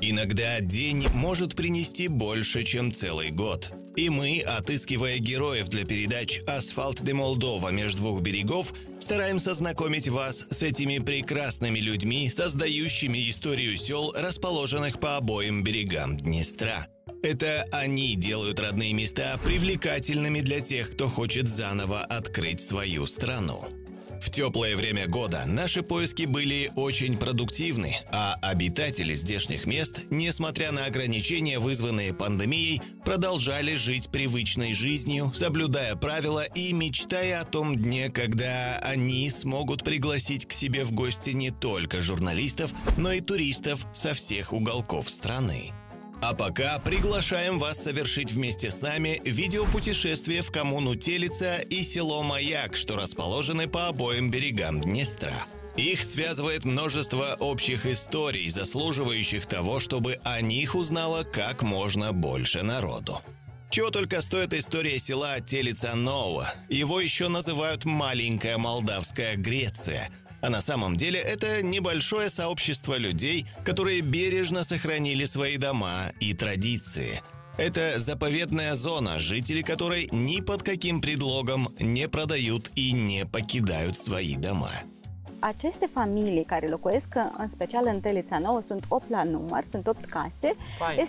Иногда день может принести больше, чем целый год. И мы, отыскивая героев для передач «Асфальт де Молдова. Между двух берегов», стараемся знакомить вас с этими прекрасными людьми, создающими историю сел, расположенных по обоим берегам Днестра. Это они делают родные места привлекательными для тех, кто хочет заново открыть свою страну. В теплое время года наши поиски были очень продуктивны, а обитатели здешних мест, несмотря на ограничения, вызванные пандемией, продолжали жить привычной жизнью, соблюдая правила и мечтая о том дне, когда они смогут пригласить к себе в гости не только журналистов, но и туристов со всех уголков страны. А пока приглашаем вас совершить вместе с нами видеопутешествие в коммуну Телица и село Маяк, что расположены по обоим берегам Днестра. Их связывает множество общих историй, заслуживающих того, чтобы о них узнало как можно больше народу. Чего только стоит история села Телица Нового. Его еще называют «маленькая молдавская Греция». А на самом деле это небольшое сообщество людей, которые бережно сохранили свои дома и традиции. Это заповедная зона, жители которой ни под каким предлогом не продают и не покидают свои дома. Aceste familii care locuiesc, în special în Telița Nouă, sunt 8 la număr, sunt 8 case.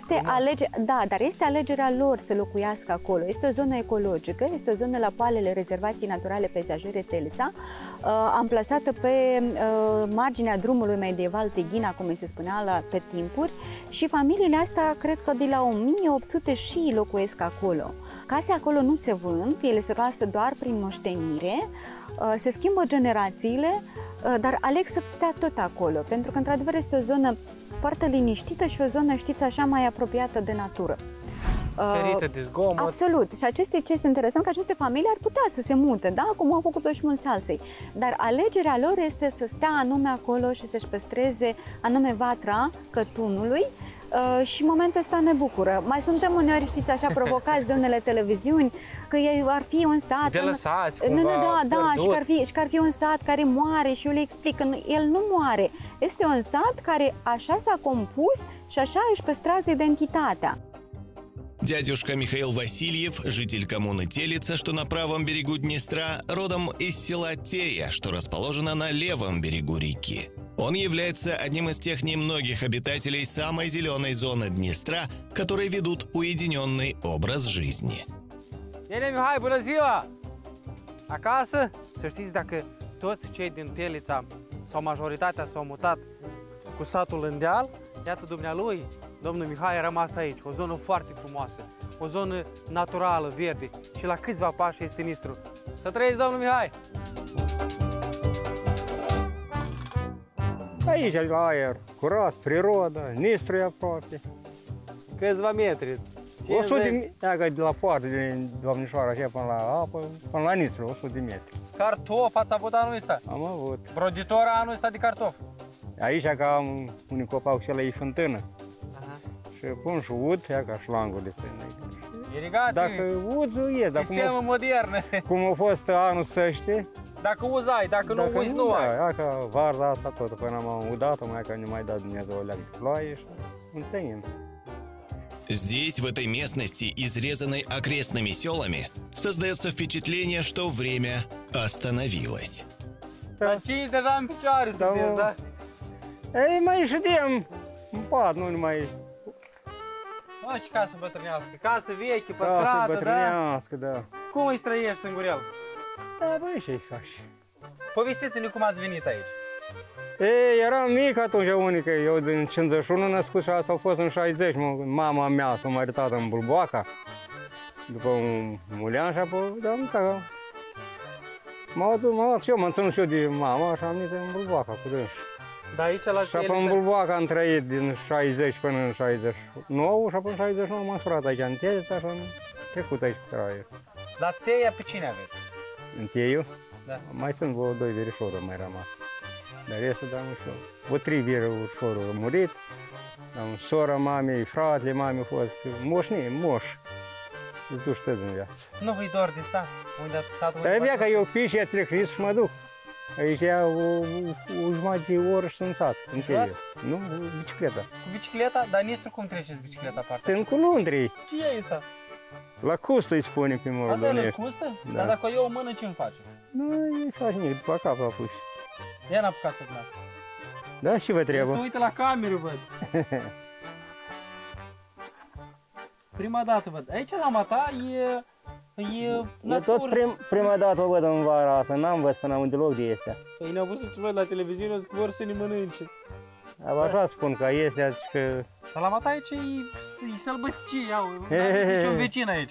Dar este alegerea lor să locuiască acolo. Este o zonă ecologică, este o zonă la poalele Rezervației Naturale Peisajere Telița, amplasată pe marginea drumului medieval Tighina, cum se spunea pe timpuri, și familiile astea, cred că de la 1800 și locuiesc acolo. Case acolo nu se vând, ele se lasă doar prin moștenire, se schimbă generațiile, dar aleg să stea tot acolo, pentru că într-adevăr este o zonă foarte liniștită și o zonă, știți, așa mai apropiată de natură. Ferită de zgomot. Absolut. Și ce este interesant, că aceste familii ar putea să se mute, da? Cum au făcut-o și mulți alții. Dar alegerea lor este să stea anume acolo și să-și păstreze anume vatra cătunului. Și în momentul ăsta ne bucură. Mai suntem uneori, știți, așa provocați de unele televiziuni, că ar fi un sat... De lăsați, cumva, și că ar fi un sat care moare și eu le explic că el nu moare. Este un sat care așa s-a compus și așa își păstrează identitatea. Дядюшка Михаил Васильев, житель коммуны Телица, что на правом берегу Днестра, родом из села Тея, что расположено на левом берегу реки. Он является одним из тех немногих обитателей самой зеленой зоны Днестра, которые ведут уединенный образ жизни. Nene Mihai, bună ziua! Acasă, să știți, dacă toți cei din Telița sau majoritatea s-au mutat cu satul în deal, iată dumnealui, domnul Mihai a rămas aici, o zonă foarte frumoasă, o zonă naturală, verde și la câțiva pași este Nistru. Să trăiți, domnul Mihai! Aici, la aer curat, prirodă, Nistru e aproape. Câțiva metri? 100 de metri, de la poartă, de Doamnișoara, așa, până la apă, până la Nistru, 100 de metri. Cartof ați avut anul ăsta? Am avut. Broditor anul ăsta de cartof? Aici, ca am un copac și ăla e fântână. Și pun și ud, ia ca șlangul de sână. Irigații? Dacă uzul e, sistemul modern. Cum a fost anul săște. Dacă uzai, dacă nu uzi, nu ai. Ia ca varza asta tot, până am udat-o, mai că ne mai dat Dumnezeu o leagă de ploaie și înțenim. Здесь, в этой местности, изрезанной окрестными селами, создается впечатление, что время остановилось. La 5 deja în picioare sunteți, da? Ei, mai ședem în pat, nu mai... Mă, și casă bătrânească, casă veche, pe stradă, Casă da? bătrânească, da. Cum îi străiești singurel? Da, băi, ce-i faci? Povestiți-ne cum ați venit aici. Ei, eram mic atunci, unică, eu din 51 născut și asta a fost în 60. Mama mea s-a măritat în Bulboaca, după un mulean și apoi, da, m-am luat și eu, m-am ținut și eu de mama și am venit în Bulboaca cu dânsi. Dar aici la și apoi în Bulboaca am trăit din 60 până în 69 și apoi în 69 m-am surat aici în Telița și am trecut aici cu traiul. Dar Teia pe cine aveți? În Teiu? Da. Mai sunt vreo 2 verișori mai rămas. Dar restul, da, nu știu. O 3 verișori au murit, sora mamei, fratele mamei au fost moși. Îți duci tăți în viață. Nu vă-i dor de sat? Unde ați satul? Dar e bine că eu piși, trec risc și mă duc. Aici ia o jumătate de oră și sunt sat. În Jos? Nu, bicicleta. Cu bicicleta? Dar Nistru cum treceți bicicleta partea? Sunt cu lundri. Ce e asta? La custă îi spune pe Asta e moldovenești. lăcustă? Da. Dar dacă eu o mână, ce-mi face? Nu îi faci nimic, după cap la puși. Ia n-apucați-o din asta. Da, și vă Se trebuie. uită la cameră, văd. Prima dată văd. Aici la Mata e Eu natură. tot prima dată o văd în vara asta, n-am văzut până am deloc de astea. Păi ne-au văzut noi la televiziune, zic că vor să ne mănânce. Așa spun că este, zici că... Dar la Mata aici e sălbăticie, iau. Nu aveți niciun vecin aici.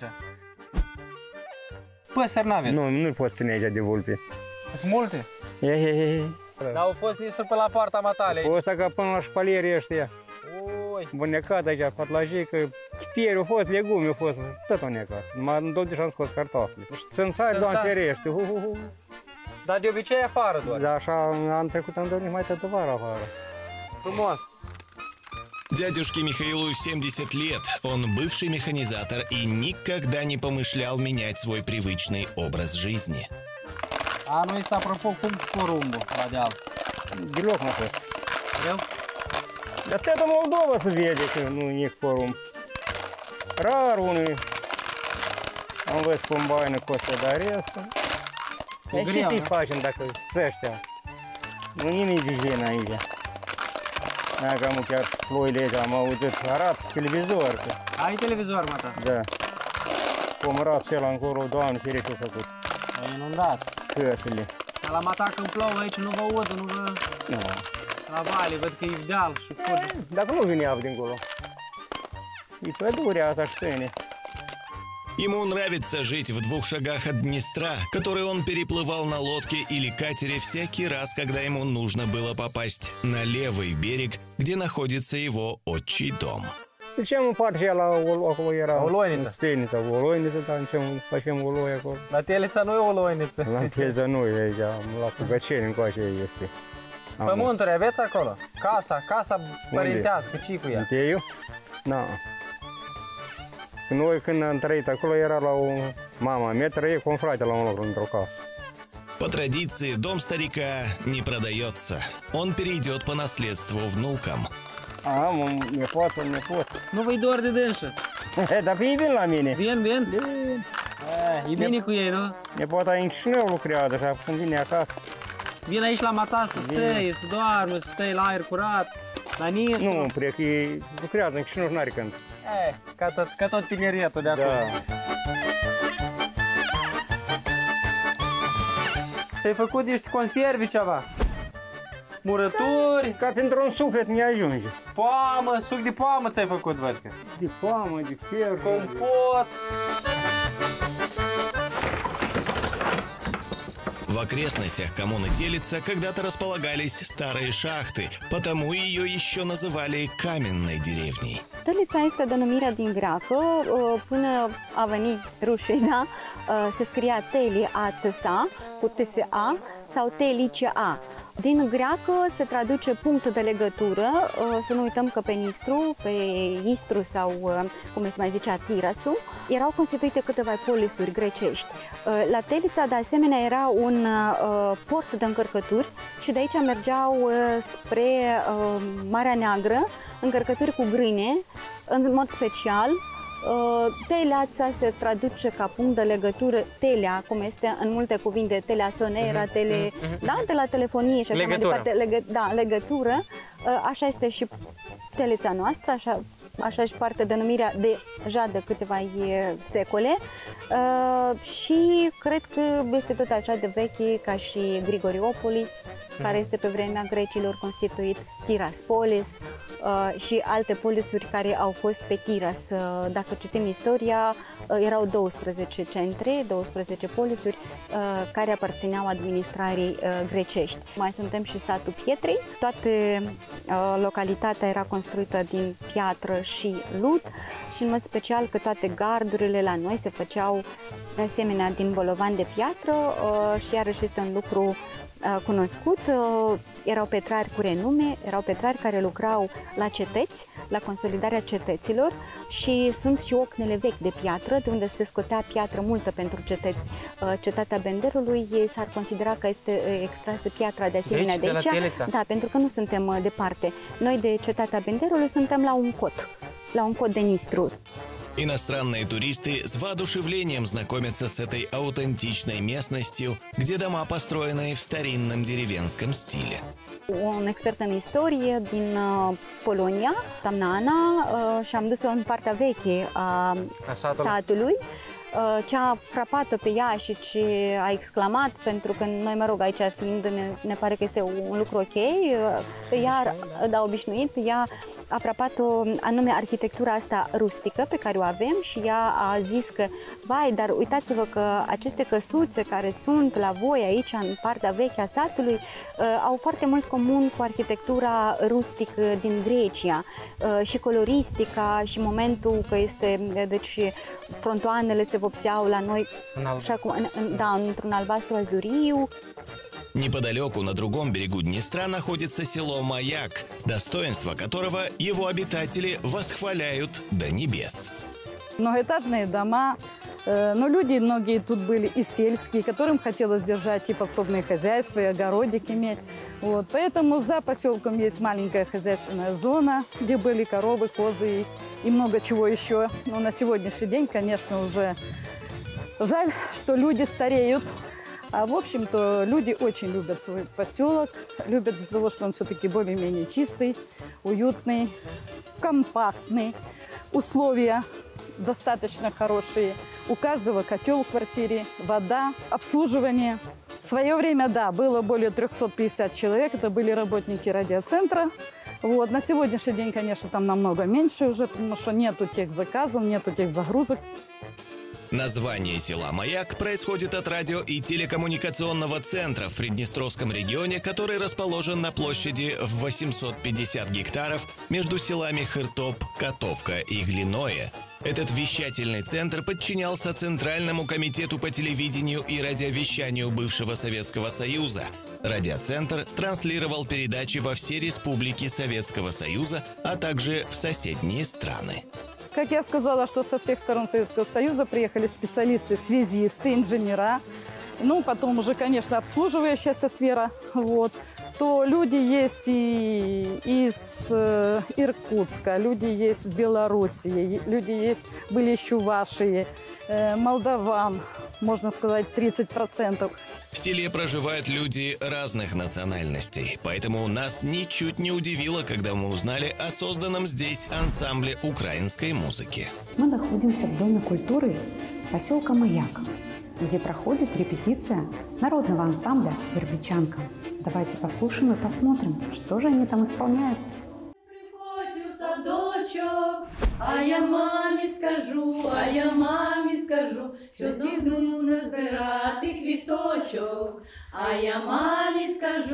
Păsări n-aveți. Nu poți ține aici de vulpe. Sunt multe. Dar au fost Nistru pe la poarta Matale aici. O ăsta ca până la șpalierii ăștia. Oi. Bunecat aici, patlajică, pieri au fost, legume au fost, tot au necat. Numai în 20 am scos cartofii. Țânțari, Doamne ferește. Dar de obicei afară doar. Da, așa, am trecut, am dormit mai toată vara afară. Frumos. Дядюшке Михаилу 70 лет, он бывший механизатор и никогда не помышлял менять свой привычный образ жизни. Anul ăsta, apropo, cum porumbul la deal? Deloc n-a fost. Eu? Dar toată Moldova se vede că nu e porumb. Rar unul. Am văzut cum baină costă, dar restul. E Ce greu, să-i nu? facem dacă să ăștia? Nu nimic de gen aici. Dacă am chiar ploile astea, am auzit, arată televizor. Că, Ai televizor, Mata? da. Cum arată ăla încolo, Doamne ferește a făcut. E inundat. Căsile. Dar la Mata când plouă aici nu vă aud, nu vă... Nu. La vale, văd că e deal și curge. Dacă nu vine apă dincolo. E pădurea asta și sâne. Ему нравится жить в 2 шагах от Днестра, который он переплывал на лодке или катере всякий раз, когда ему нужно было попасть на левый берег, где находится его отчий дом. Zicem în partea la acolo era O loiniță. în steniță, o loiniță, dar facem o loi acolo. La Telița nu e o loiniță. La Tielza nu e aici, la Pugăceni încoace este. Pământuri aveți acolo? Casa părintească, ce cu ea? Înteiu? Da. Noi când am trăit acolo era la o mama mea, trăie cu un frate la un loc într-o casă. По традиции, дом старика не продается. Он перейдет по наследству внукам. Am un nepot. Nu vă-i dor de dânsă. Dar vii bine la mine. Vin? E bine cu ei, nu? Nepota în Chișinău lucrează și acum vine acasă. Vin aici la Mata să stai, să doarmă, să stai la aer curat, la Nistru. Nu, prec, lucrează în Chișinău și n-are când. Ca tot tineretul de acolo. Da. Ți-ai făcut niște conservi ceva? Murături, Ca pentru un suflet mi ajunge. poamă, suc de poamă ți-ai făcut, văd că. De poamă, de fier. Compot. В окрестностях коммуны Телица когда-то располагались старые шахты, потому ее еще называли каменной деревней. Tălița este denumirea din greacă, până a venit rușii, da? Se scria Teliatsa cu TSA sau Telicia. Din greacă se traduce punct de legătură, să nu uităm că pe Nistru, pe Istru sau cum se mai zicea Tirasu, erau constituite câteva polisuri grecești. La Telița de asemenea era un port de încărcături și de aici mergeau spre Marea Neagră încărcături cu grâne, în mod special. Teleața se traduce ca punct de legătură, telea, cum este în multe cuvinte, teleasonera, da, de la telefonie și așa mai departe, legătură. Așa este și Telița noastră, așa și parte denumirea deja de câteva secole și cred că este tot așa de veche ca și Grigoriopolis, care este pe vremea grecilor constituit Tiraspolis și alte polisuri care au fost pe Tiras. Dacă citim istoria, erau 12 centre, 12 polisuri care aparțineau administrarii grecești. Mai suntem și satul Pietrei, toată localitatea era construită din piatră și lut și în mod special că toate gardurile la noi se făceau de asemenea din bolovan de piatră și iarăși este un lucru cunoscut. Erau petrari cu renume, erau petrari care lucrau la cetăți, la consolidarea cetăților și sunt și ocnele vechi de piatră, de unde se scotea piatră multă pentru cetăți. Cetatea Benderului s-ar considera că este extrasă piatra de asemenea de aici. Da, pentru că nu suntem departe. Noi de Cetatea Benderului suntem la un cod de Nistru. Иностранные туристы с воодушевлением знакомятся с этой аутентичной местностью, где дома построены в старинном деревенском стиле. Un expert în istorie din Polonia, doamna Ana, și am dus-o în partea veche a satului. Ce a frapat-o pe ea și ce a exclamat, pentru că noi, mă rog, aici fiind, ne pare că este un lucru ok, ea a obișnuit, ea a frapat-o anume arhitectura asta rustică pe care o avem și ea a zis că, vai, dar uitați-vă că aceste căsuțe care sunt la voi aici, în partea veche a satului, au foarte mult comun cu arhitectura rustică din Grecia și coloristica și momentul că este, deci, frontoanele se vopseau la noi într-un albastru azuriu. Неподалеку, на другом берегу Днестра, находится село Маяк, достоинство которого его обитатели восхваляют до небес. Многоэтажные дома, но люди многие тут были и сельские, которым хотелось держать и подсобные хозяйства, и огородик иметь. Вот. Поэтому за поселком есть маленькая хозяйственная зона, где были коровы, козы и много чего еще. Но на сегодняшний день, конечно, уже жаль, что люди стареют. А в общем-то люди очень любят свой поселок, любят из-за того, что он все-таки более-менее чистый, уютный, компактный, условия достаточно хорошие. У каждого котел в квартире, вода, обслуживание. В свое время, да, было более 350 человек, это были работники радиоцентра. Вот. На сегодняшний день, конечно, там намного меньше уже, потому что нету тех заказов, нету тех загрузок. Название села Маяк происходит от радио- и телекоммуникационного центра в Приднестровском регионе, который расположен на площади в 850 гектаров между селами Хыртоп, Котовка и Глиное. Этот вещательный центр подчинялся Центральному комитету по телевидению и радиовещанию бывшего Советского Союза. Радиоцентр транслировал передачи во все республики Советского Союза, а также в соседние страны. Как я сказала, что со всех сторон Советского Союза приехали специалисты, связисты, инженера, ну, потом уже, конечно, обслуживающаяся сфера, вот, то люди есть и из Иркутска, люди есть из Белоруссии, люди есть, были из Чувашии, молдаван, можно сказать, 30%. В селе проживают люди разных национальностей, поэтому нас ничуть не удивило, когда мы узнали о созданном здесь ансамбле украинской музыки. Мы находимся в Доме культуры поселка Маяк, где проходит репетиция народного ансамбля «Вербичанка». Давайте послушаем и посмотрим, что же они там исполняют. А я мамі скажу, що піду назбирати квіточок. А я мамі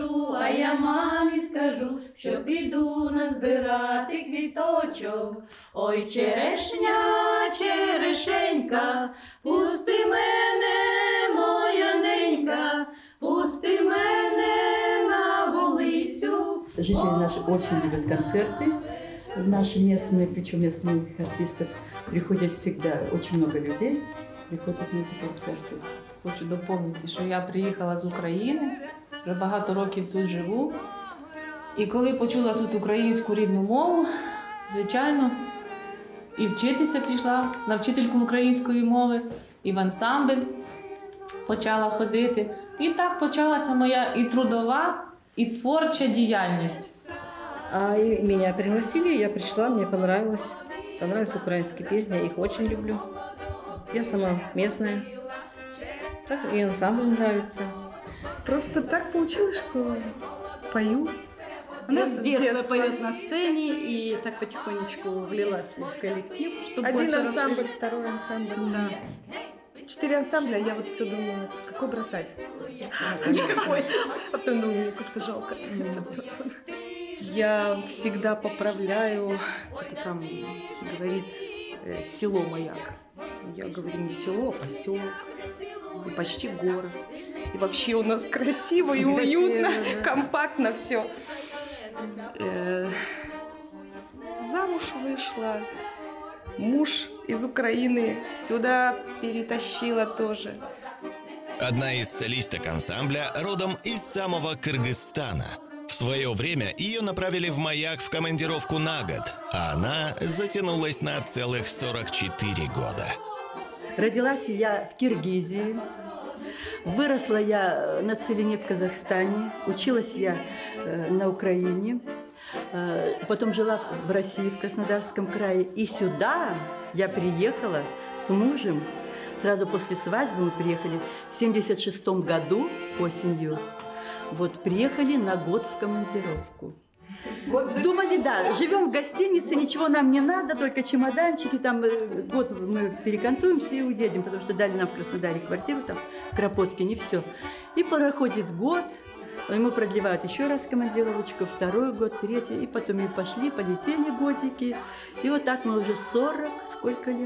скажу, що піду назбирати квіточок. Ой, черешня, черешенька, пусти мене, моя ненька, пусти мене на вулицю. Жители наши очень любят концерты. Наши местные, причем местных артистов, приходят всегда очень много людей, приходять на ці концерти. Хочу доповнити, що я приїхала з України, вже багато років тут живу. І коли почула тут українську рідну мову, звичайно, і вчитися пішла на вчительку української мови, і в ансамбль почала ходити. І так почалася моя і трудова, і творча діяльність. А меня пригласили, я пришла, мне понравилось. Понравились украинские песни, я их очень люблю. Я сама местная. Так и ансамбль нравится. Просто так получилось, что пою. Она с детства поет на сцене и так потихонечку влилась в коллектив. Чтобы один ансамбль, второй ансамбль. Да. 4 ансамбля, я вот все думаю, какой бросать? Никакой. А потом думаю, как-то жалко. Я всегда поправляю, кто-то там говорит село Маяк. Я говорю не село, а поселок, и почти город. И вообще у нас красиво и уютно, компактно все. замуж вышла. Муж из Украины сюда перетащила тоже. Одна из солисток ансамбля родом из самого Кыргызстана. В свое время ее направили в «Маяк» в командировку на год, а она затянулась на целых 44 года. Родилась я в Киргизии, выросла я на целине в Казахстане, училась я на Украине, потом жила в России, в Краснодарском крае. И сюда я приехала с мужем. Сразу после свадьбы мы приехали в 1976 году осенью. Вот приехали на год в командировку. Думали, да, живем в гостинице, ничего нам не надо, только чемоданчики, там год мы перекантуемся и уедем, потому что дали нам в Краснодаре квартиру, там в Кропоткине, все. И проходит год, ему продлевают еще раз командировочку, второй год, третий, и потом мы пошли, полетели годики. И вот так мы уже 40, сколько лет?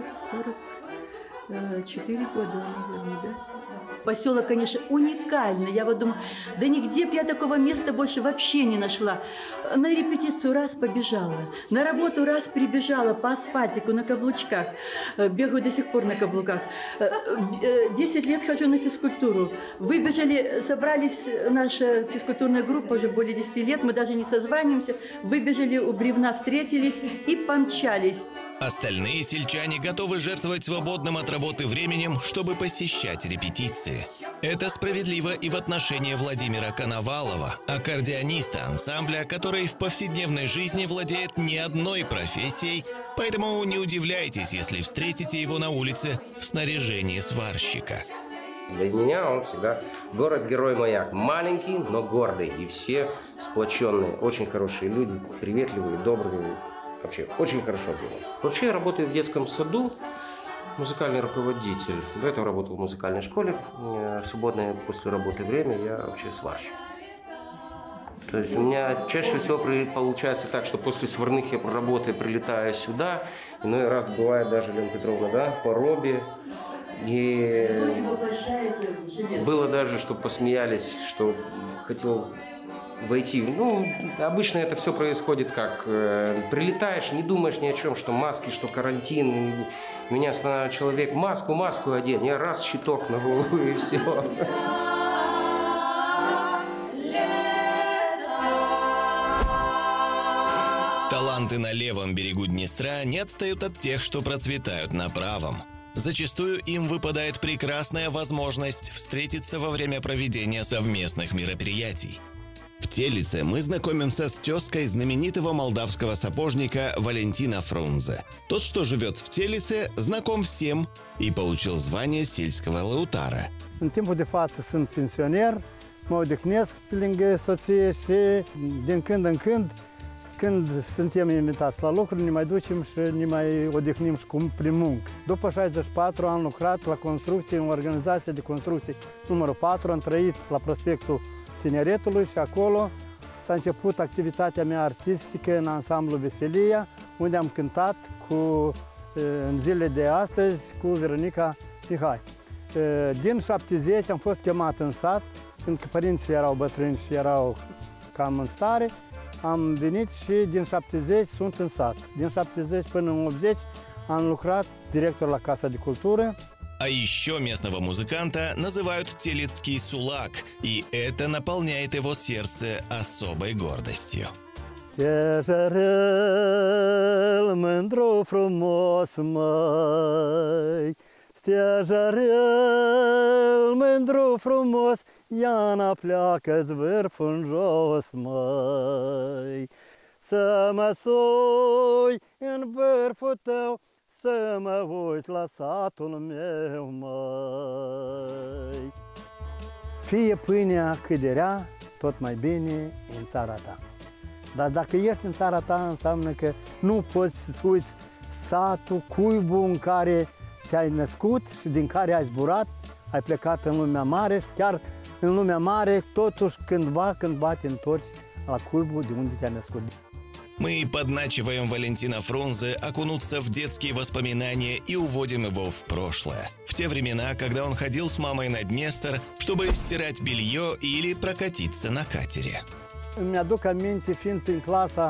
44 года, наверное, да? Поселок, конечно, уникальный. Я вот думаю, да нигде бы я такого места больше вообще не нашла. На репетицию раз побежала, на работу раз прибежала по асфальтику на каблучках. Бегаю до сих пор на каблуках. 10 лет хожу на физкультуру. Выбежали, собрались, наша физкультурная группа уже более 10 лет, мы даже не созваниваемся. Выбежали у бревна, встретились и помчались. Остальные сельчане готовы жертвовать свободным от работы временем, чтобы посещать репетиции. Это справедливо и в отношении Владимира Коновалова, аккордеониста ансамбля, который в повседневной жизни владеет не одной профессией, поэтому не удивляйтесь, если встретите его на улице в снаряжении сварщика. Для меня он всегда город-герой Маяк. Маленький, но гордый. И все сплоченные, очень хорошие люди, приветливые, добрые. Вообще, очень хорошо было. Вообще, я работаю в детском саду, музыкальный руководитель. До этого работал в музыкальной школе. В свободное после работы время я вообще сварщик. То есть у меня чаще всего получается так, что после сварных я по работе прилетаю сюда. Иной раз бывает даже, Лена Петровна, да, по робе. И было даже, что посмеялись, что хотел войти. Ну, обычно это все происходит как прилетаешь, не думаешь ни о чем, что маски, что карантин. Меня останавливает человек, маску одень, я раз щиток на голову и все. Таланты на левом берегу Днестра не отстают от тех, что процветают на правом. Зачастую им выпадает прекрасная возможность встретиться во время проведения совместных мероприятий. В Телице мы знакомимся с тезкой знаменитого молдавского сапожника Валентина Фрунзе. Тот, что живет в Телице, знаком всем и получил звание сельского лăutарă. În timpul de față sunt pensioner, mă odihnesc pe lângă soție și din când în când suntem invitați la lucruri, ne mai ducem și ne mai odihnim și prin muncă. După 64 am lucrat la construcție, în organizația de construcție numărul 4, am trăit la prospectul Tineretului și acolo s-a început activitatea mea artistică în ansamblu Veselia, unde am cântat în zilele de astăzi cu Veronica Mihai. Din 70 am fost chemat în sat, pentru că părinții erau bătrâni și erau cam în stare. Am venit și din 70 sunt în sat. Din 70 până în 80 am lucrat director la Casa de Cultură. А еще местного музыканта называют телецкий сулак, и это наполняет его сердце особой гордостью. Stejarel, mândru frumos, măi, stejarel, mândru frumos, Iana pleacă-ți vârful jos, măi. Să mă sui în vârful tău, să mă uit la satul meu, măi. Fie pâinea cât de rea, tot mai bine în țara ta. Dar dacă ești în țara ta, înseamnă că nu poți să uiți satul, cuibul în care te-ai născut și din care ai zburat, ai plecat în lumea mare și chiar în lumea mare, totuși cândva te întorci la cuibul de unde te-ai născut. Мы подначиваем Валентина Фрунзе окунуться в детские воспоминания и уводим его в прошлое. В те времена, когда он ходил с мамой на Днестр, чтобы стирать белье или прокатиться на катере. Îmi aduc aminte, fiind în clasa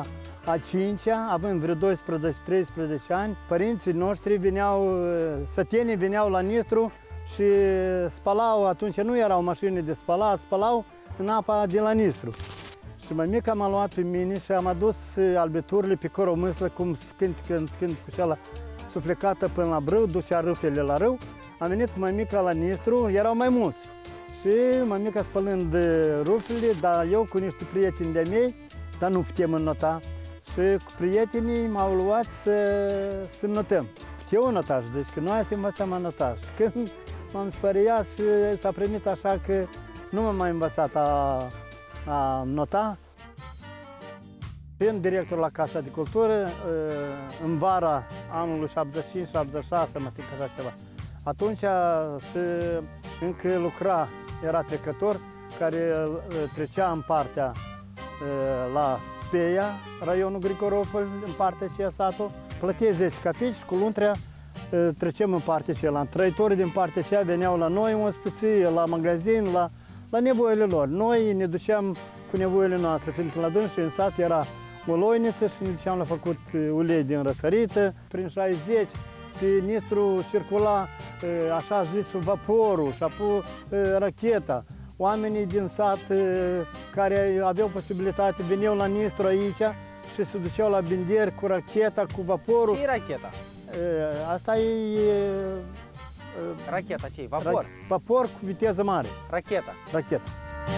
a 5-a, având vreo 12-13 ani, părinții noștri veneau, sătenii veneau la Nistru și spălau, atunci nu erau mașini de spălat, spălau în apa de la Nistru. Și mămica m-a luat pe mine și am adus albiturile pe coromâslă, cum când cu ceala suflecată până la brâu, ducea râfele la râu. Am venit cu mămica la Nistru, erau mai mulți. Și mămica spălând rufele, dar eu cu niște prieteni de-ai mei, dar nu putem înnota. Și cu prietenii m-au luat să notăm. Eu notaj, deci că noi să învățăm a nota. Și când m-am speriat și s-a primit așa că nu m-am mai învățat a nota. Fiind director la Casa de Cultură, în vara anului 75-76, mă tic așa ceva. Atunci încă lucra, era trecător, care trecea în partea la Speia, raionul Grigoropol, în partea aceea satul, plătea 10 capici și cu luntrea trecem în partea aceea. Trăitorii din partea aceea veneau la noi, ospiții, la magazin, la nevoile lor. Noi ne duceam cu nevoile noastre, fiindcă la dâns și în sat era o loiniță și ne duceam la făcut ulei din răsărită. Prin 60, pe Nistru circula așa zisul vaporul și apoi racheta. Oamenii din sat care aveau posibilitate veneau la Nistru aici și se duceau la Binderi cu racheta, cu vaporul. Ce e racheta? Asta e... Racheta, ce e? Vapor? Vapor cu viteză mare. Racheta? Racheta.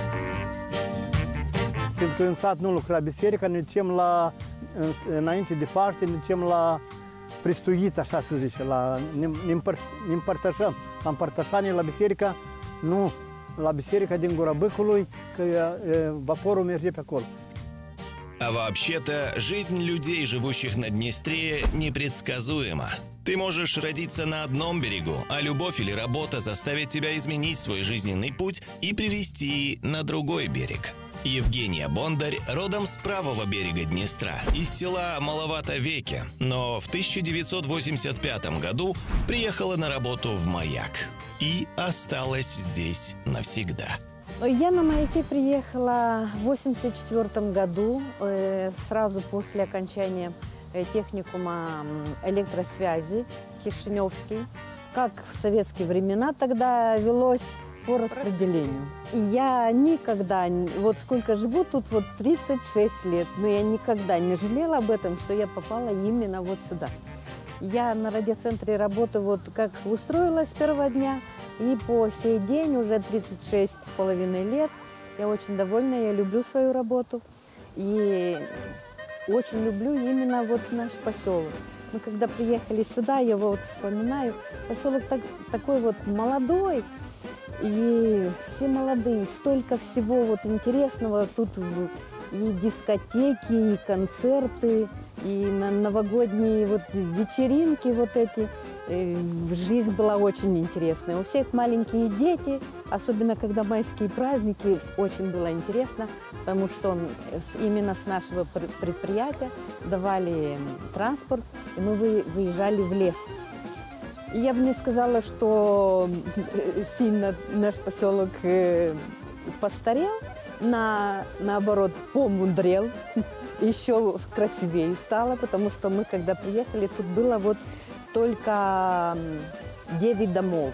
Pentru că în sat nu lucra biserica, ne ducem înainte de Paște, ne ducem la pristuit, așa se zice, ne împărtășăm. La împărtășanie la biserica, nu la biserica din Gura Băcului, că vaporul merge pe acolo. А вообще-то, жизнь людей, живущих на Днестре, непредсказуема. Ты можешь родиться на одном берегу, а любовь или работа заставит тебя изменить свой жизненный путь и привести на другой берег. Евгения Бондарь родом с правого берега Днестра, из села Маловато-Веке, но в 1985 году приехала на работу в Маяк и осталась здесь навсегда. Я на Маяке приехала в 1984 году, сразу после окончания техникума электросвязи Кишиневский. Как в советские времена тогда велось по распределению. И я никогда, вот сколько живу тут, вот 36 лет, но я никогда не жалела об этом, что я попала именно вот сюда. Я на радиоцентре работаю, вот как устроилась с первого дня, и по сей день, уже 36,5 лет, я очень довольна, я люблю свою работу. И очень люблю именно вот наш поселок. Мы когда приехали сюда, я вот вспоминаю, поселок такой вот молодой, и все молодые, столько всего вот интересного тут, и дискотеки, и концерты, и новогодние вот вечеринки вот эти. Жизнь была очень интересная. У всех маленькие дети, особенно когда майские праздники, очень было интересно, потому что именно с нашего предприятия давали транспорт, и мы выезжали в лес. И я бы не сказала, что сильно наш поселок постарел, наоборот, помудрел, еще красивее стало, потому что мы, когда приехали, тут было вот только 9 домов.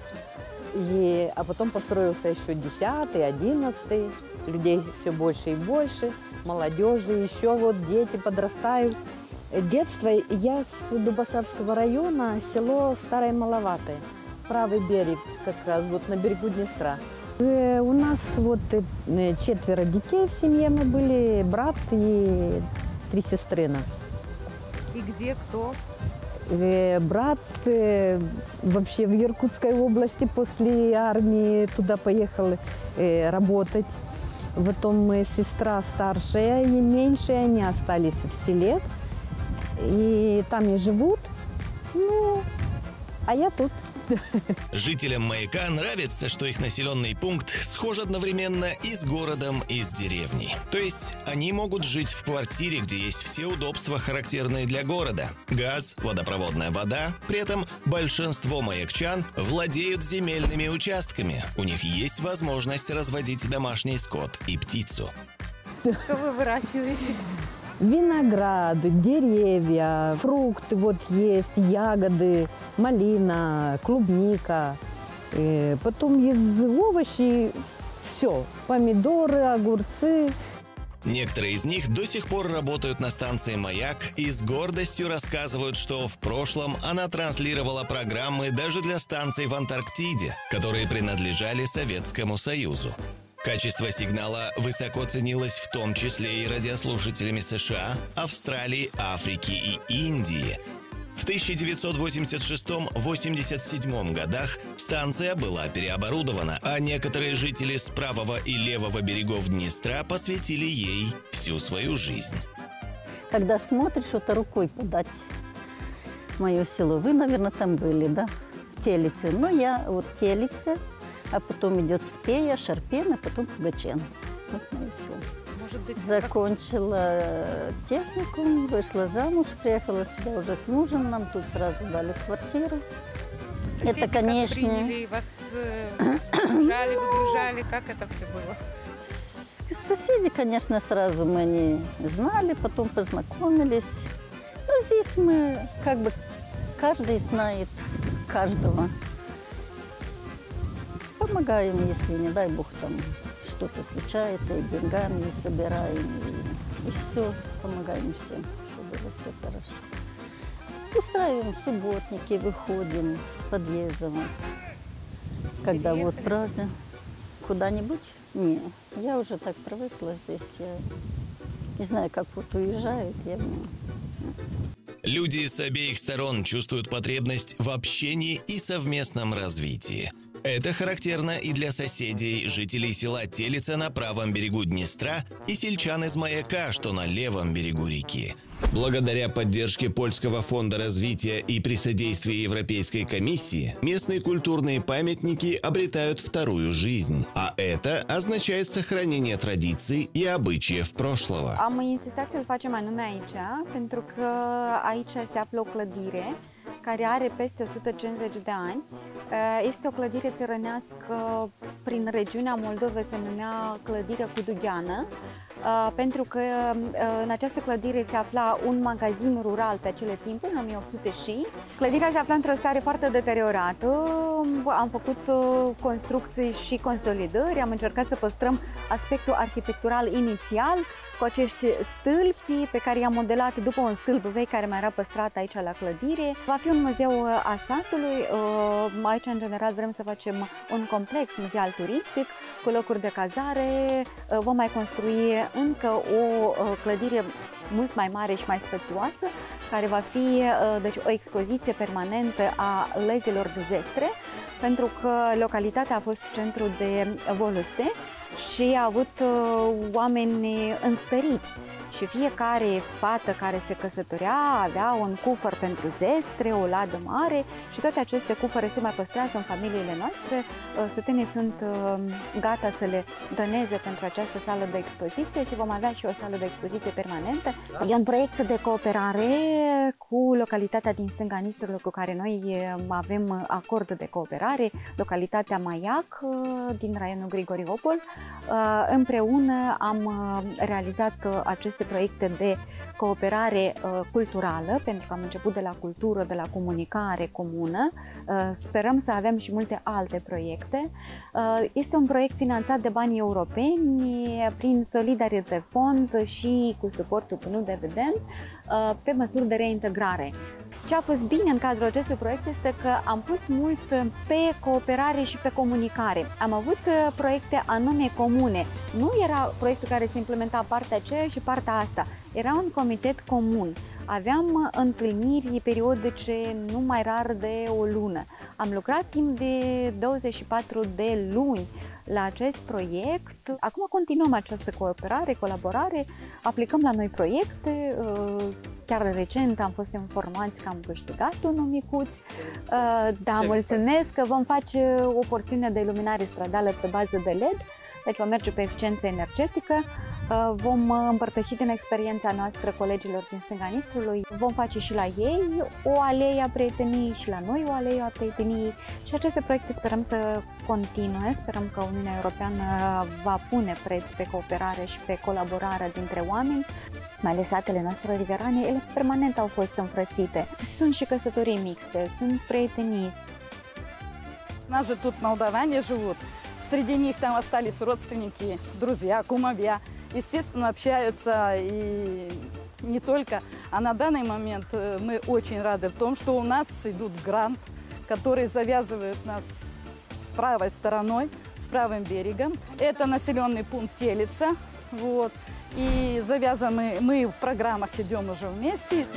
А потом построился еще 10-й, 11-й. Людей все больше и больше, молодежи, еще вот дети подрастают. Детство я с Дубосарского района, село Старое Маловатое, правый берег, как раз вот на берегу Днестра. У нас вот 4 детей в семье мы были, брат и 3 сестры нас. И где кто? Брат вообще в Иркутской области после армии туда поехал работать. Потом сестра старшая и меньшая, они остались в селе. И там и живут. Ну, а я тут. Жителям Маяка нравится, что их населенный пункт схож одновременно и с городом, и с деревней. То есть они могут жить в квартире, где есть все удобства, характерные для города. Газ, водопроводная вода. При этом большинство маякчан владеют земельными участками. У них есть возможность разводить домашний скот и птицу. Что вы выращиваете? Виноград, деревья, фрукты вот есть, ягоды, малина, клубника. Потом из овощей все, помидоры, огурцы. Некоторые из них до сих пор работают на станции «Маяк» и с гордостью рассказывают, что в прошлом она транслировала программы даже для станций в Антарктиде, которые принадлежали Советскому Союзу. Качество сигнала высоко ценилось в том числе и радиослушателями США, Австралии, Африки и Индии. В 1986-87 годах станция была переоборудована, а некоторые жители с правого и левого берегов Днестра посвятили ей всю свою жизнь. Когда смотришь, что-то рукой подать мое село. Вы, наверное, там были, да? В Телице. Но я вот Телице, а потом идет Спея, Шарпен, а потом Пугачен. Вот мое село. Закончила техникум, вышла замуж, приехала сюда уже с мужем, нам тут сразу дали квартиру. Соседи это, конечно... как приняли вас, выгружали, как это все было? Соседи, конечно, сразу мы не знали, потом познакомились. Но здесь мы как бы каждый знает каждого. Помогаем, если, не дай бог, там что-то случается, и деньгами и собираем, и все, помогаем всем, чтобы было все хорошо. Устраиваем субботники, выходим с подъездом. Когда вот праздник, куда-нибудь? Не, я уже так привыкла здесь, я не знаю, как вот уезжают, я не... Люди с обеих сторон чувствуют потребность в общении и совместном развитии. Это характерно и для соседей, жителей села Телица на правом берегу Днестра и сельчан из Маяка, что на левом берегу реки. Благодаря поддержке Польского фонда развития и при содействии Европейской комиссии местные культурные памятники обретают вторую жизнь, а это означает сохранение традиций и обычаев прошлого. Am insistat să-l facem anume aici, pentru că aici se află o clădire care are peste 150 de ani. Este o clădire țărănească, prin regiunea Moldovei se numea clădirea Cudugheană, pentru că în această clădire se afla un magazin rural pe acele timpuri, în 1800 și. Clădirea se afla într-o stare foarte deteriorată, am făcut construcții și consolidări, am încercat să păstrăm aspectul arhitectural inițial, cu acești stâlpi pe care i-am modelat după un stâlp vechi care mai era păstrat aici la clădire. Va fi un muzeu a satului, aici în general vrem să facem un complex muzeal turistic cu locuri de cazare, vom mai construi încă o clădire mult mai mare și mai spațioasă, care va fi deci, o expoziție permanentă a lezilor de zestre, pentru că localitatea a fost centru de voluste și a avut oameni înstăriți. Și fiecare fată care se căsătorea avea un cufăr pentru zestre, o ladă mare și toate aceste cufăre se mai păstrează în familiile noastre. Sătenii sunt gata să le doneze pentru această sală de expoziție și vom avea și o sală de expoziție permanentă. E un proiect de cooperare cu localitatea din stânga Nistrului cu care noi avem acord de cooperare, localitatea Maiac din raionul Grigoriopol. Împreună am realizat aceste proiecte de cooperare culturală, pentru că am început de la cultură, de la comunicare comună. Sperăm să avem și multe alte proiecte. Este un proiect finanțat de bani europeni prin Solidarity Fond și cu suportul PNUD, evident, pe măsuri de reintegrare. Ce a fost bine în cadrul acestui proiect este că am pus mult pe cooperare și pe comunicare. Am avut proiecte anume comune. Nu era proiectul care se implementa partea aceea și partea asta. Era un comitet comun. Aveam întâlniri periodice nu mai rar de o lună. Am lucrat timp de 24 de luni la acest proiect. Acum continuăm această cooperare, colaborare, aplicăm la noi proiecte. Chiar recent am fost informați că am câștigat unul micuț. Da, mulțumesc că vom face o porțiune de iluminare stradală pe bază de LED, deci va merge pe eficiență energetică. Vom împărtăși din experiența noastră colegilor din stânga Nistrului. Vom face și la ei o alee a prieteniei și la noi o alee a prieteniei și aceste proiecte sperăm să continue. Sperăm că Uniunea Europeană va pune preț pe cooperare și pe colaborare dintre oameni. Mai ales satele noastre riverane, ele permanent au fost înfrățite. Sunt și căsătorii mixte, sunt prietenii. Нас же тут молдаване живут. Среди них там остались родственники, друзья, кумовья. Естественно, общаются и не только. А на данный момент мы очень рады в том, что у нас идут грант, который завязывает нас с правой стороной, с правым берегом. Это населенный пункт Телица. Вот. И завязаны мы в программах идем уже вместе.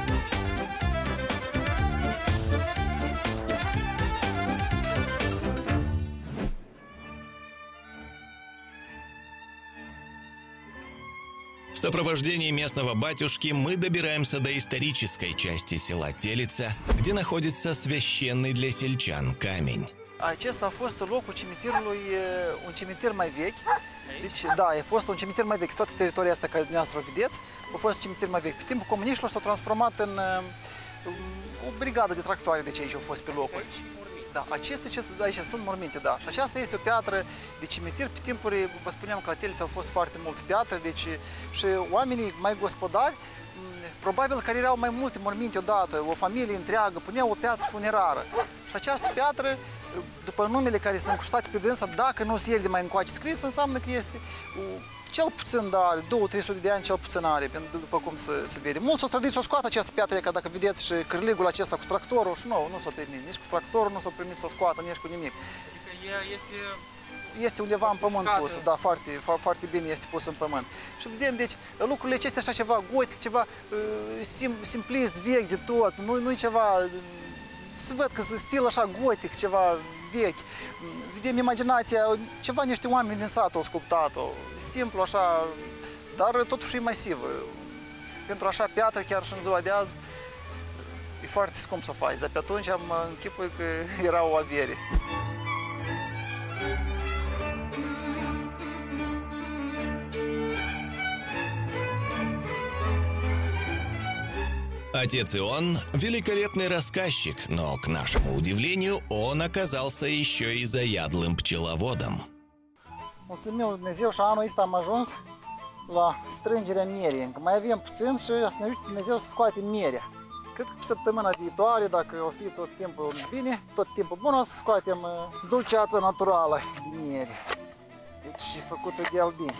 В сопровождении местного батюшки мы добираемся до исторической части села Телица, где находится священный для сельчан камень. Acesta a fost locul cimitirului, un cimitir mai vechi. Deci, da, a fost un cimitir mai vechi. Toată teritoria asta care dumneavoastră o vedeți, a fost cimitir mai vechi. Pe timpul comuniștilor s-a transformat în o brigadă de tractoare, deci aici au fost pe locul. Da, acestea aici sunt morminte, da. Și aceasta este o piatră de cimitir. Pe timpuri, vă spuneam că la Telitza au fost foarte multe piatră, deci și oamenii mai gospodari, probabil care erau mai multe morminte odată, o familie întreagă, puneau o piatră funerară. Și această piatră, după numele care sunt încrustate pe dânsa, dacă nu se ierte mai încoace scris, înseamnă că este cel puțin, da, 200-300 de ani cel puțin are, după cum se vede. Mulți au tradiție să o scoată această piatră, că dacă vedeți și cârligul acesta cu tractorul, și nu s-a permis, nici cu tractorul nu s-a permis să o scoată, nici cu nimic. Adică este undeva în pământ pusă, da, foarte bine este pus în pământ. Și vedem, deci, lucrurile acestea așa ceva gotic, ceva simplist, vechi de tot, nu-i ceva, se văd că stil așa gotic, ceva vechi. Vedem imaginația, ceva niște oameni din sat au sculptat-o, simplu așa, dar totuși e masivă. Pentru așa piatră, chiar și în ziua de azi, e foarte scump să o faci, dar pe atunci am închipui că era o avere. Отец Иоанн – великолепный рассказчик, но, к нашему удивлению, он оказался еще и заядлым пчеловодом. Mulțumim lui Dumnezeu și anul ăsta am ajuns la strângerea mierii. Încă mai avem puțin și să ne ajute Dumnezeu să scoatem mierea. Cred că pe săptămâna viitoare, dacă o fi tot timpul bine, tot timpul bun, o să scoatem dulceața naturală de miere. Deci făcută de albini.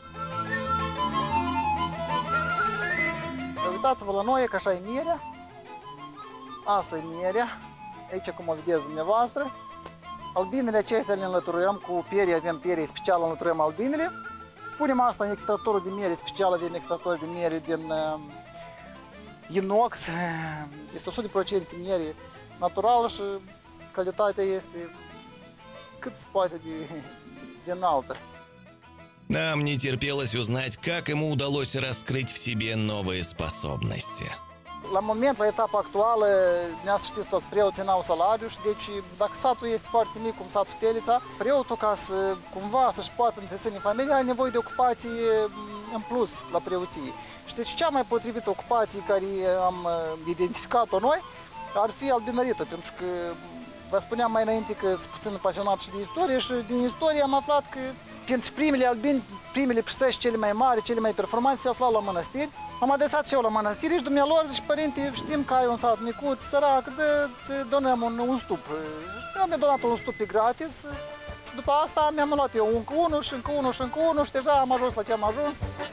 Uitați-vă la noi că așa e mierea. Asta e mierea. Aici, cum o vedeți dumneavoastră. Albinele acestea le înlăturăm cu perie, avem perie specială, înlăturăm albinele. Punem asta în extractorul de miere special, avem extractor de miere din inox. Este 100% miere naturală și calitatea este cât se poate de înaltă. Нам не терпелось узнать, как ему удалось раскрыть в себе новые spособности. La moment, la etapa actuală, dumneavoastră știți toți, preoții n-au salariu și deci dacă satul este foarte mic, cum satul Telitza, preotul ca să cumva să-și poată întreține familia, are nevoie de ocupații în plus la preoție. Și deci cea mai potrivită ocupație care am identificat-o noi ar fi albinăritul, pentru că vă spuneam mai înainte că sunt puțin pasionat și de istorie și din istorie am aflat că pentru primele albini, primele prisăși cele mai mari, cele mai performante se aflau la mănăstiri. Am adresat și eu la mănăstiri și dumnealor zice, părinte, știm că ai un sat micuț, sărac, îți donăm un stup. Și mi-am donat un stup gratis și după asta mi-am luat eu încă unul și încă unul și încă unul și deja am ajuns la ce am ajuns.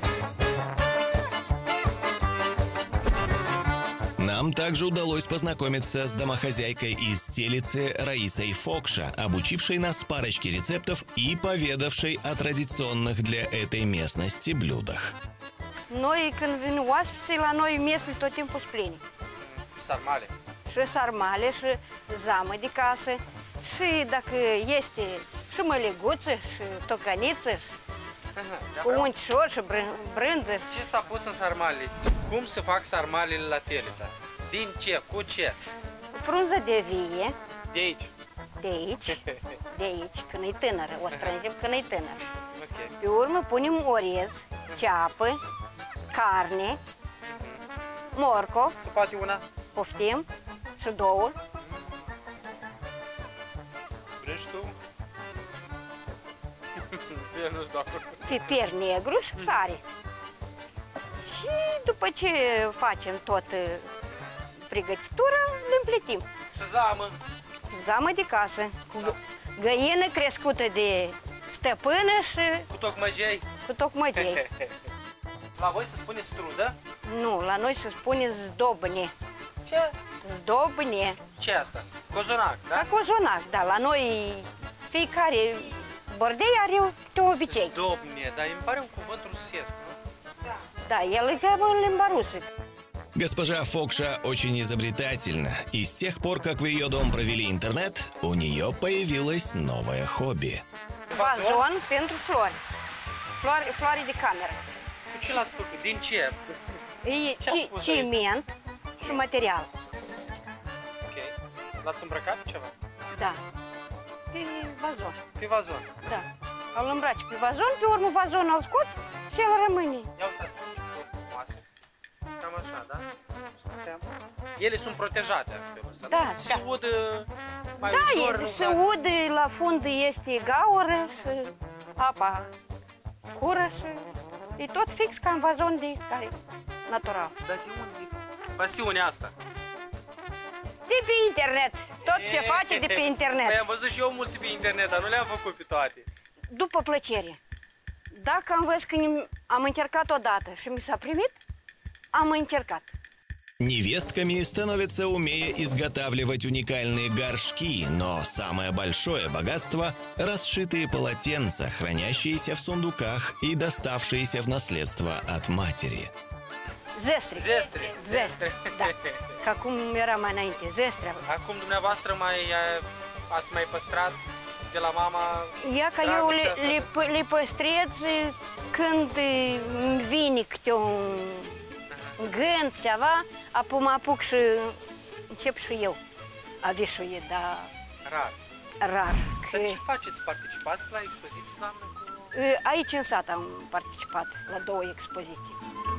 Нам также удалось познакомиться с домохозяйкой из Телицы Раисой Фокша, обучившей нас парочке рецептов и поведавшей о традиционных для этой местности блюдах. Noi, când vin oaspeții, la noi mesele tot timpul sunt pline. Sarmale. Și sarmale, și zamă de casă, și dacă este și măleguță, și tocăniță, cu uncior și brânză. Ce s-a pus în sarmale? Cum se fac sarmalele la Telitza? Din ce? Cu ce? Frunză de vie. De aici? De aici. De aici, când e tânără. O strângem când e tânără. Okay. Pe urmă punem orez ceapă, carne, morcov. Se poate una? Poftim. Și două. Vrei tu? Ce nu-ți dau. Piper negru și sare. Și după ce facem tot pregătitura, le împletim. Și zamă. Zamă de casă, cu găină crescută de stăpână și... Cu tocmăgei? Cu tocmăgei. La voi se spune strudă? Nu, la noi se spune zdobne. Ce? Zdobne. Ce asta? Cozonac, da? Da, cozonac, da. La noi fiecare bordei are un obicei. Zdobne, dar îmi pare un cuvânt rusesc, nu? Да, el e în limba rusă. Госпожа Фокша очень изобретательна, и с тех пор, как в ее дом провели интернет, у нее появилось новое хобби. Vazon pentru flori. Floare de cameră. Cu ce l-ați făcut? Din ce? E ciment și material. Ok. L-ați îmbrăcat pe ceva? Da. Pe vazon. Pe vazon? Da. Îl îmbraci pe vazon, pe urmă vazonul îl scoți și el rămâne. Ia uitați, ce frumoase. Cam așa, da? Ele sunt protejate pe ăsta, da, nu? Se udă mai da, ușor. Da, se udă, la fund este gaură și apa cură și e tot fix ca în vazon de care natural. Dar de unde e pasiunea asta? De pe internet. Tot ce face de pe internet. Păi am văzut și eu multe pe internet, dar nu le-am făcut pe toate. După plăcere. Dacă am văzut că am încercat odată și mi s-a primit, am încercat. Невестками становятся, умея изготавливать уникальные горшки, но самое большое богатство – расшитые полотенца, хранящиеся в сундуках и доставшиеся в наследство от матери. Zestre. Zestre, da. Ca cum era mai înainte, zestre. Acum dumneavoastră ați mai păstrat de la mama? Ia ca eu le păstrez când vine câte un gând, ceva, apoi mă apuc și încep și eu a vișui, dar rar. Dar ce faceți? Participați la expoziții, doamnă? Aici în sat am participat la 2 expoziții.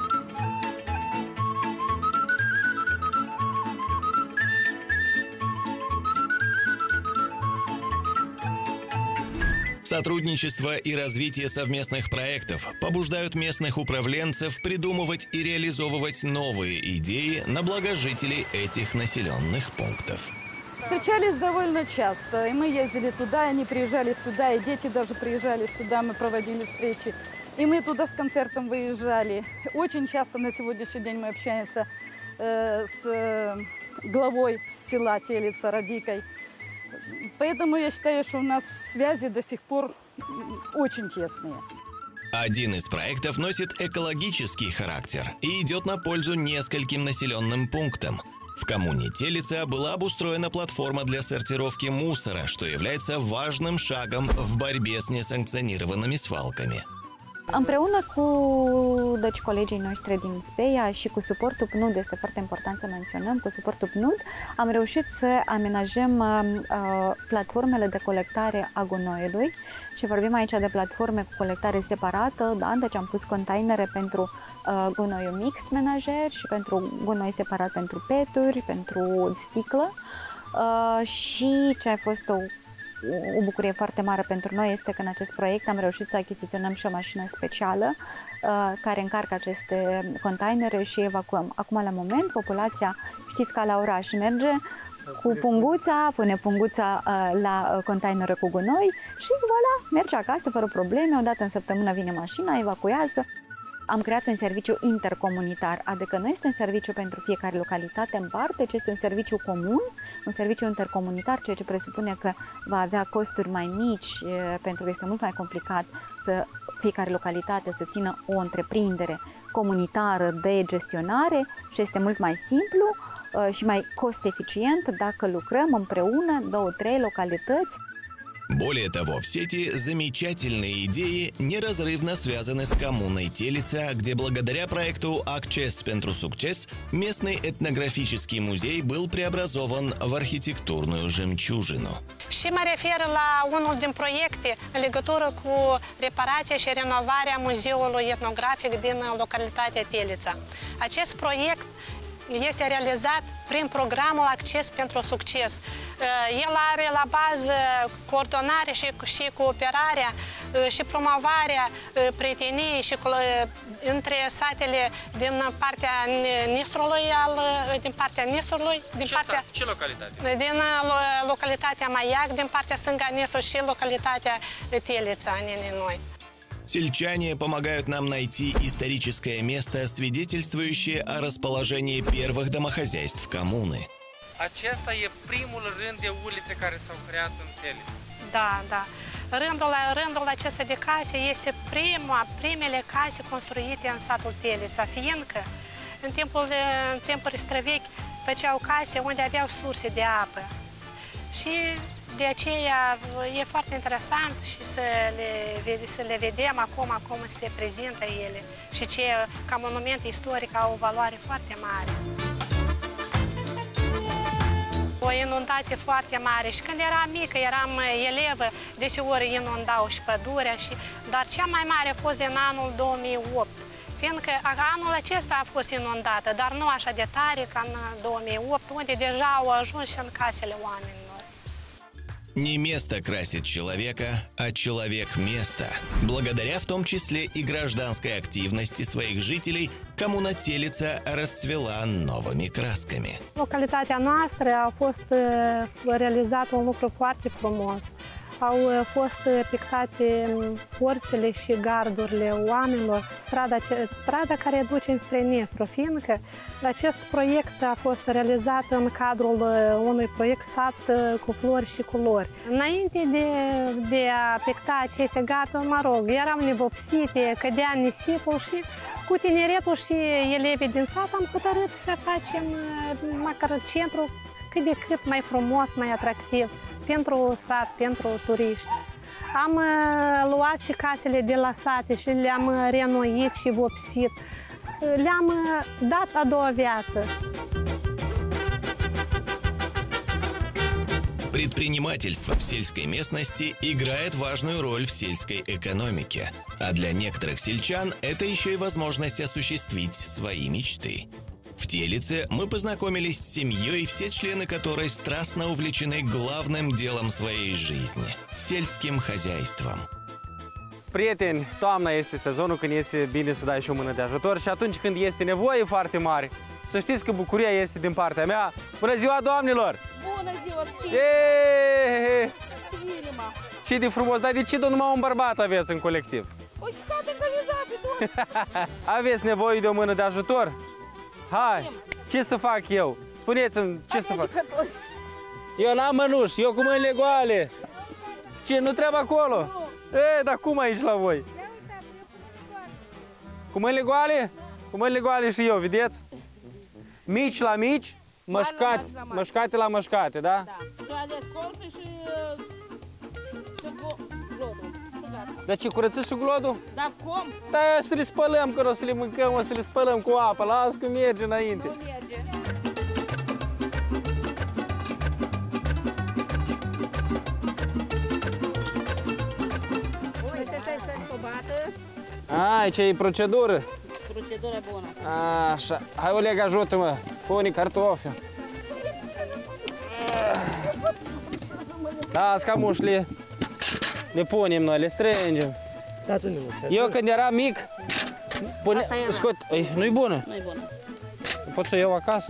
Сотрудничество и развитие совместных проектов побуждают местных управленцев придумывать и реализовывать новые идеи на благо жителей этих населенных пунктов. Встречались довольно часто, и мы ездили туда, и они приезжали сюда, и дети даже приезжали сюда, мы проводили встречи, и мы туда с концертом выезжали. Очень часто на сегодняшний день мы общаемся с главой села Телица Радикой. Поэтому я считаю, что у нас связи до сих пор очень тесные. Один из проектов носит экологический характер и идет на пользу нескольким населенным пунктам. В коммуне Телица была обустроена платформа для сортировки мусора, что является важным шагом в борьбе с несанкционированными свалками. Împreună cu colegii noștri din SPEA și cu suportul PNUD, este foarte important să menționăm, cu suportul PNUD am reușit să amenajăm platformele de colectare a gunoiului și vorbim aici de platforme cu colectare separată, da? Deci am pus containere pentru gunoiul mixt menajer și pentru gunoi separat pentru peturi, pentru sticlă și ce a fost o bucurie foarte mare pentru noi este că în acest proiect am reușit să achiziționăm și o mașină specială care încarcă aceste containere și evacuăm. Acum, la moment, populația, știți, ca la oraș, merge cu punguța, pune punguța la containeră cu gunoi și voilà, merge acasă fără probleme, o dată în săptămână vine mașina, evacuează. Am creat un serviciu intercomunitar, adică nu este un serviciu pentru fiecare localitate în parte, ci este un serviciu comun, un serviciu intercomunitar, ceea ce presupune că va avea costuri mai mici, pentru că este mult mai complicat să fiecare localitate să țină o întreprindere comunitară de gestionare și este mult mai simplu și mai cost eficient dacă lucrăm împreună 2-3 localități. Более того, все эти замечательные идеи неразрывно связаны с коммуной Телица, где благодаря проекту «Acces pentru Succes» местный этнографический музей был преобразован в архитектурную жемчужину. Și mă refer la unul din proiecte în legătură cu reparația și renovarea muzeului etnografic din localitatea Telița. Acest proiect este realizat prin programul Acces pentru Succes. El are la bază coordonare și cooperarea și promovarea prieteniei și între satele din partea Nistrului, Ce localitate? Din localitatea Maiac, din partea stânga Nistru și localitatea Telița, noi. Сельчане помогают нам найти историческое место, свидетельствующее о расположении первых домохозяйств коммуны. Acesta e primul rând de ulițe care s-au creat în Telița. Da, da. Rândul acesta de case este primele case construite în satul Telița, fiindcă în timpuri străvechi făceau case unde aveau surse de apă. Și de aceea e foarte interesant și să le vedem acum cum se prezintă ele și ce, ca monument istoric, au o valoare foarte mare. O inundație foarte mare și când eram mică, eram elevă, deseori inundau și pădurea, dar cea mai mare a fost din anul 2008, fiindcă anul acesta a fost inundată, dar nu așa de tare ca în 2008, unde deja au ajuns și în casele oamenilor. Не место красит человека, а человек место. Благодаря в том числе и гражданской активности своих жителей, коммуна Телица расцвела новыми красками. Localitatea noastră a fost realizat un lucru foarte frumos. Au fost pictate porțile și gardurile oamenilor, strada care duce înspre Nistru, fiindcă acest proiect a fost realizat în cadrul unui proiect Sat cu flori și culori. Înainte de a picta aceste garduri, mă rog, eram nevopsite, cădea nisipul și cu tineretul și elevii din sat am hotărât să facem măcar centru cât de cât mai frumos, mai atractiv pentru sat, pentru turiști. Am luat și casele de la sate și le-am reînnoit și vopsit. Le-am dat a doua viață. Предпринимательство в сельской местности играет важную роль в сельской экономике. А для некоторых сельчан это еще и возможность осуществить свои мечты. В Телице мы познакомились с семьей, все члены которой страстно увлечены главным делом своей жизни – сельским хозяйством. Prieteni, toamna este sezonul când este bine să dai și o mână de ajutor și atunci când este nevoie foarte mare, să știți că bucuria este din partea mea. Bună ziua, doamnelor! Bună ziua, Ce de frumos, dar de ce numai un bărbat aveți în colectiv? Aveți nevoie de o mână de ajutor? Hai, ce să fac eu? Spuneți-mi ce să fac. Eu n-am mănuși, eu cu mâinile goale. Ce, nu trebuie acolo? E, dar cum aici la voi? Cu mâinile goale? Cu mâinile goale și eu, vedeți? Mici la mici, mășcate la mășcate, da? Da. Dar ce, curățiți și glodul? Da, cum? Da, să le spălăm, că o să le mâncăm, o să le spălăm cu apă. Las că merge înainte. Nu merge. Aici e procedură. Procedura bună. Așa. Hai, Oleg, ajută-mă. Pune cartofi. Da, scamușle. Le punem noi, le strângem. Eu când eram mic, scot... Nu-i bună? Nu-i bună. Pot să o iau acasă?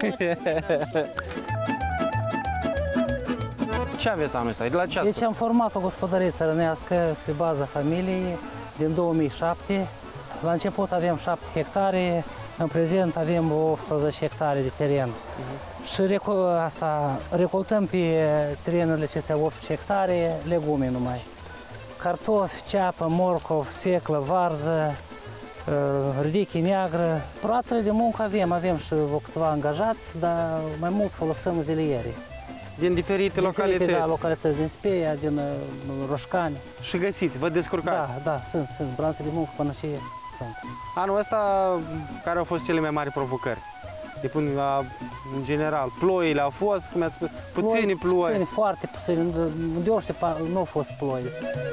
Ce aveți anul ăsta? De la ce ați? Deci am format o gospodărie țărănească pe baza familiei din 2007. La început aveam 7 hectare, în prezent avem 18 hectare de teren. Și recoltăm pe terenurile acestea 18 hectare legume numai. Cartofi, ceapă, morcov, seclă, varză, ridiche neagră. Prațele de muncă avem și câțiva angajați, dar mai mult folosim ziliere. din diferite localități. localități, din Speia, din Roșcani. Și găsiți, vă descurcați? Da, sunt branțe de muncă până și sunt. Anul ăsta, care au fost cele mai mari provocări? În general, ploile au fost, cum ați spus, puține ploi. Puține, foarte puține, de orice nu au fost ploi.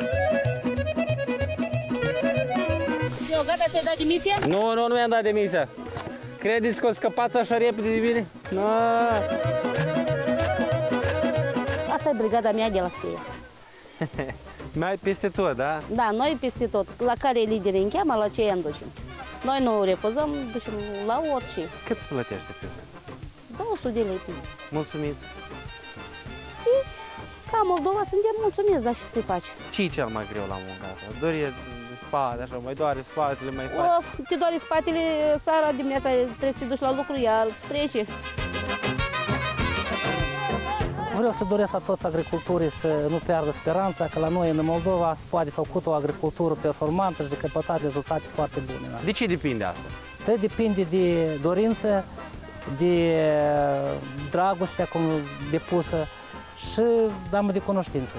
Eu, gata, ți-ai dat demisia? Nu mi-am dat demisia. Credeți că o scăpați așa repede de mine? Nu. Asta e brigada mea de la Speia. Mai peste tot, da? Da, noi peste tot. La care liderii încheamă, la ce îi ducem. Noi nu refuzăm, ducem la orice. Cât îți plătește pe zi? 200 de lei pe zi. Mulțumiți? Ca Moldova suntem mulțumiți, dar și să-i faci. Ce e cel mai greu la munca asta? Doare de spate, așa, mai doare spatele, mai faci? Of, te doare spatele, seara, dimineața trebuie să te duci la lucru, iar îți trece. Vreau să doresc la toți agricultorii să nu piardă speranța, că la noi în Moldova se poate făcut o agricultură performantă și de căpătat rezultate foarte bune. De ce depinde asta? Depinde de dorință, de dragostea depusă și damă de cunoștință.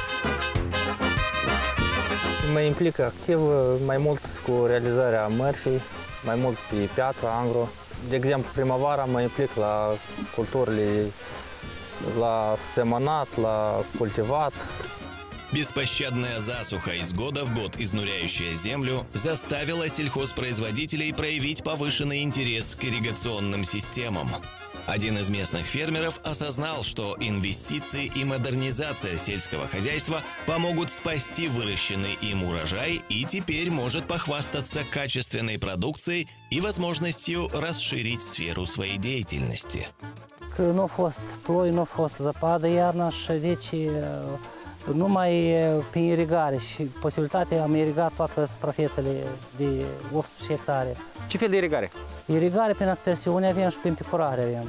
Mă implic activ mai mult cu realizarea mărfii, mai mult pe piața angro. De exemplu, primăvara mă implic la culturile, la семенат, la культиват. Беспощадная засуха из года в год изнуряющая землю заставила сельхозпроизводителей проявить повышенный интерес к ирригационным системам. Один из местных фермеров осознал, что инвестиции и модернизация сельского хозяйства помогут спасти выращенный им урожай и теперь может похвастаться качественной продукцией и возможностью расширить сферу своей деятельности. Că nu a fost ploi, nu a fost zăpadă iarna și deci numai pe irigare și posibilitatea am irigat toate suprafețele de 18 hectare. Ce fel de irigare? Irigare prin aspersiune avem și prin picurare avem.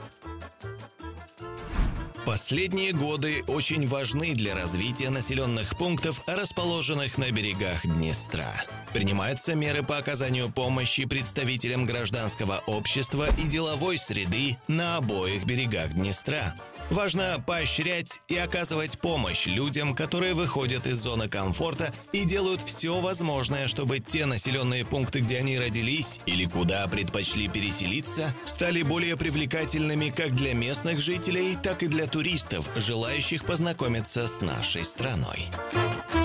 Последние годы очень важны для развития населенных пунктов, расположенных на берегах Днестра. Принимаются меры по оказанию помощи представителям гражданского общества и деловой среды на обоих берегах Днестра. Важно поощрять и оказывать помощь людям, которые выходят из зоны комфорта и делают все возможное, чтобы те населенные пункты, где они родились или куда предпочли переселиться, стали более привлекательными как для местных жителей, так и для туристов, желающих познакомиться с нашей страной.